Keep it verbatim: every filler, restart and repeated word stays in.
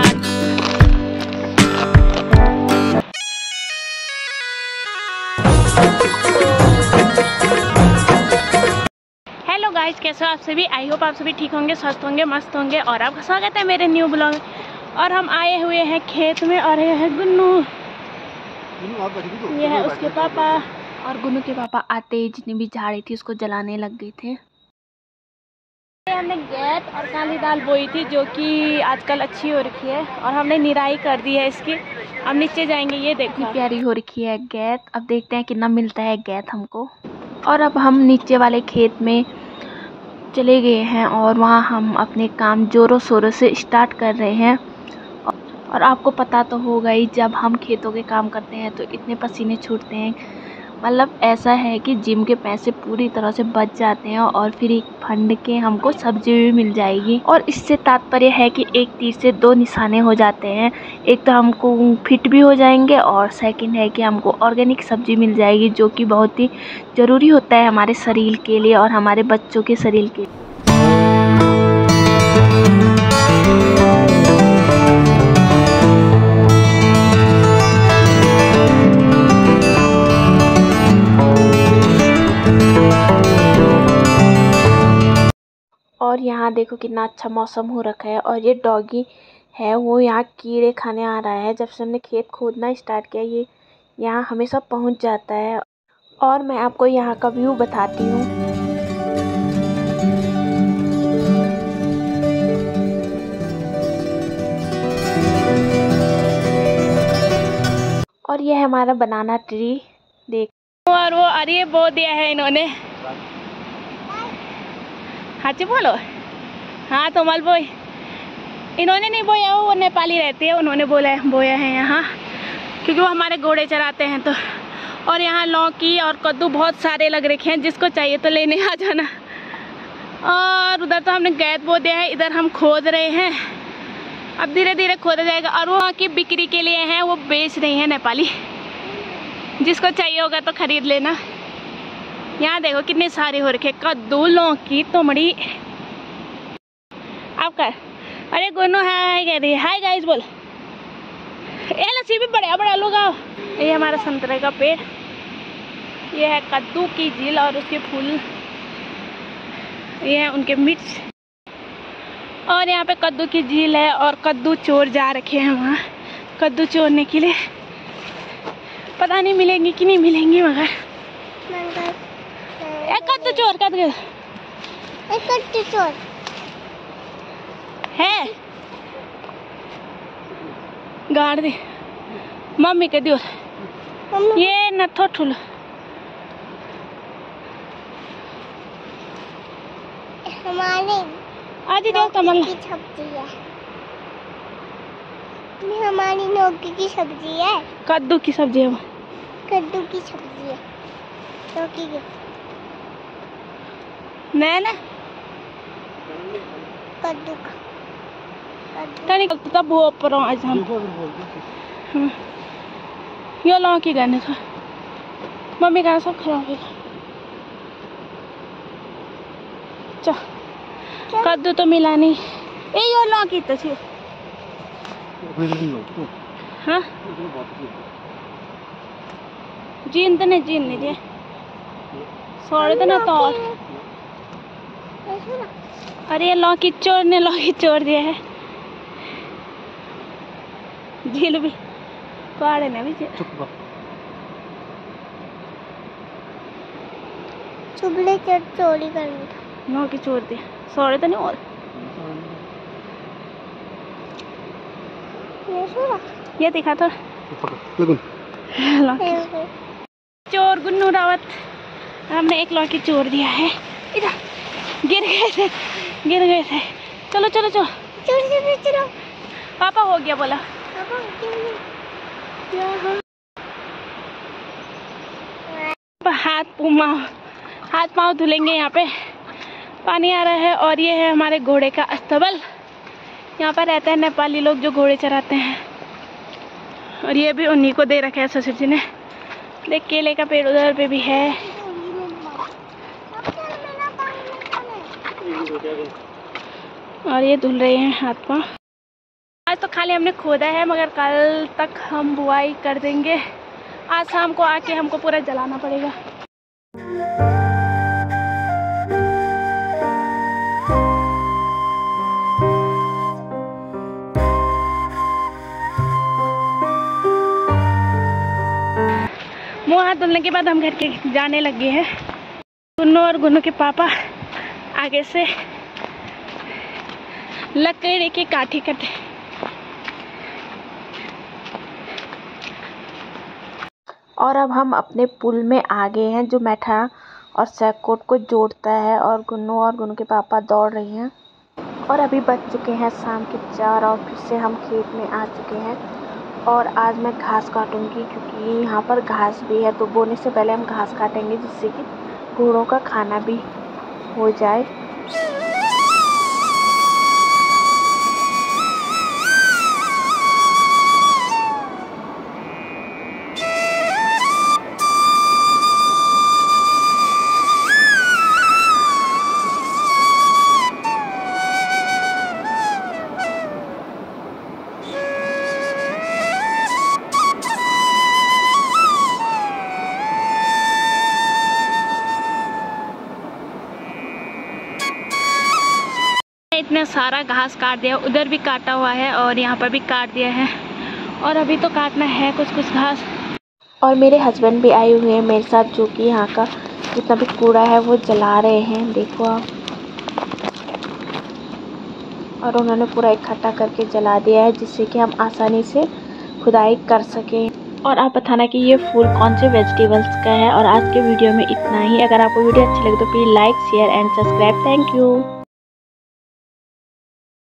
Start. Hello guys, कैसे हो आप सभी? आई होप आप सभी ठीक होंगे, स्वस्थ होंगे, मस्त होंगे। और आपका स्वागत है मेरे न्यू ब्लॉग। और हम आए हुए हैं खेत में और ये है गुन्नू, ये है उसके पापा। और गुन्नू के पापा आते ही जितनी भी झाड़ी थी उसको जलाने लग गए थे। हमने गैत और काली दाल बोई थी जो कि आजकल अच्छी हो रखी है और हमने निराई कर दी है इसकी। हम नीचे जाएंगे, ये देखो प्यारी हो रखी है गैत। अब देखते हैं कितना मिलता है गैत हमको। और अब हम नीचे वाले खेत में चले गए हैं और वहाँ हम अपने काम जोरों शोरों से स्टार्ट कर रहे हैं। और आपको पता तो होगा ही, जब हम खेतों के काम करते हैं तो इतने पसीने छूटते हैं, मतलब ऐसा है कि जिम के पैसे पूरी तरह से बच जाते हैं और फिर एक फंड के हमको सब्जी भी मिल जाएगी। और इससे तात्पर्य है कि एक तीर से दो निशाने हो जाते हैं। एक तो हमको फिट भी हो जाएंगे और सेकंड है कि हमको ऑर्गेनिक सब्जी मिल जाएगी, जो कि बहुत ही ज़रूरी होता है हमारे शरीर के लिए और हमारे बच्चों के शरीर के लिए। और यहाँ देखो कितना अच्छा मौसम हो रखा है। और ये डॉगी है वो यहाँ कीड़े खाने आ रहा है। जब से हमने खेत खोदना स्टार्ट किया ये यहाँ हमेशा पहुँच जाता है। और मैं आपको यहाँ का व्यू बताती हूँ। और ये है हमारा बनाना ट्री, देख। और वो अरे बो दिया है इन्होंने। हाँ जी बोलो। हाँ तो मल बोई इन्होंने नहीं बोया, वो नेपाली रहती है, उन्होंने बोला बोया है यहाँ, क्योंकि वो हमारे घोड़े चराते हैं। तो और यहाँ लौकी और कद्दू बहुत सारे लग रखे हैं, जिसको चाहिए तो लेने आ जाना। और उधर तो हमने गैत बो दिया है, इधर हम खोद रहे हैं। अब धीरे धीरे खोदा जाएगा। और वो की बिक्री के लिए हैं, वो बेच रही हैं नेपाली, जिसको चाहिए होगा तो खरीद लेना। यहाँ देखो कितने सारे हो रखे कद्दू, लौकी, तोमड़ी। आप कर अरे गोनो हाय कह रही है, हाय गाइस बोल। ये लस्सी भी बड़ा बड़ा लोग आओ। ये हमारा संतरे का पेड़, ये है कद्दू की झील और उसके फूल, ये है उनके मिर्च। और यहाँ पे कद्दू की झील है और कद्दू चोर जा रखे हैं वहाँ कद्दू चोरने के लिए। पता नहीं मिलेंगी कि नहीं मिलेंगी, मगर एक कद्दू चोर कद्दू एक कद्दू चोर है गाड़ दे मम्मी के दियो। ये न ठोठुल हमारे आज देख कमल की सब्जी है, हमारी लौकी की सब्जी है, कद्दू की सब्जी है, कद्दू की सब्जी है, लौकी की मैं ना कद्दू का तनी तब वो पर आज हम यो लौकी गने था मम्मी का सब खराब है। चल कद्दू तो मिला नहीं, ए यो लौकी तो थी। हाँ जीन तो नहीं जीन नहीं दिए सोड़े तो ना तो। अरे ये लौकी चोर ने लौकी चोर दिया है, झील भी काड़े ने भी चुगले चोरी करनी था, लौकी चोर दिया सोड़े तो नहीं। और ये दिखा तो चोर गुन्नू रावत, हमने एक लौकी चोर दिया है। इधर गिर गए थे गिर गए थे चलो चलो चलो चलो चलो पापा हो गया बोला। हाथ पाँव हाथ पाँव धुलेंगे, यहाँ पे पानी आ रहा है। और ये है हमारे घोड़े का अस्तबल, यहाँ पर रहते हैं नेपाली लोग जो घोड़े चराते हैं। और ये भी उन्हीं को दे रखा है ससुर जी ने। देख केले का पेड़ उधर पे भी है। और ये धुल रहे हैं हाथ पाँव। आज तो खाली हमने खोदा है, मगर कल तक हम बुआई कर देंगे। आज शाम को आके हमको पूरा जलाना पड़ेगा। मुँह हाथ धुलने के बाद हम घर के जाने लगे हैं। गुन्नू और गुन्नू के पापा आगे से लकड़ी की काठी कटे। और अब हम अपने पुल में आ गए हैं जो मैठा और सैकोट को जोड़ता है, और गुन्नू और गुन्नू के पापा दौड़ रही हैं। और अभी बज चुके हैं शाम के चार और फिर से हम खेत में आ चुके हैं। और आज मैं घास काटूंगी क्योंकि यहाँ पर घास भी है, तो बोने से पहले हम घास काटेंगे जिससे कि घोड़ों का खाना भी हो जाए। इतना सारा घास काट दिया, उधर भी काटा हुआ है और यहाँ पर भी काट दिया है, और अभी तो काटना है कुछ कुछ घास। और मेरे हस्बैंड भी आए हुए हैं मेरे साथ, जो कि यहाँ का जितना भी कूड़ा है वो जला रहे हैं, देखो आप। और उन्होंने पूरा इकट्ठा करके जला दिया है जिससे कि हम आसानी से खुदाई कर सकें। और आप बताना कि ये फूल कौन से वेजिटेबल्स का है। और आज के वीडियो में इतना ही। अगर आपको वीडियो अच्छी लगे तो please like share and subscribe. Thank you.